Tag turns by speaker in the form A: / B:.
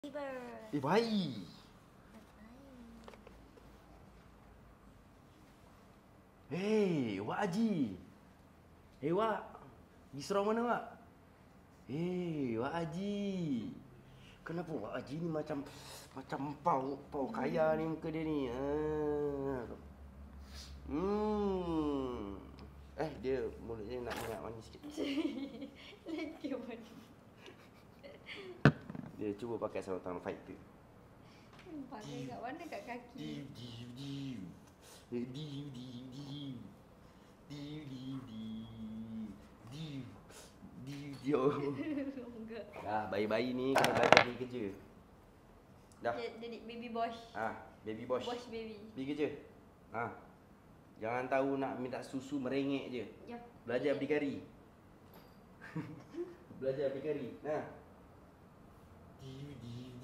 A: Baik. Hei, Wak Haji. Hei, Wak. Pergi Serong mana, Wak? Hei, Wak Haji. Kenapa Wak Haji ni macam pau kaya ni muka dia ni? Dia mulut dia nak minyak manis sikit.
B: Lagi manis.
A: Dia cuba pakai sarung tangan fighter.
B: Pakai kat mana? Kat kaki. Enggak.
A: Dah, bayi-bayi ni kena belajar pergi kerja. Dah.
B: Jadi baby boss.
A: Baby boss.
B: Boss baby.
A: Pergi kerja. Jangan tahu nak minta susu merengek je.
B: Yap.
A: Belajar berdikari. Belajar berdikari. Nah.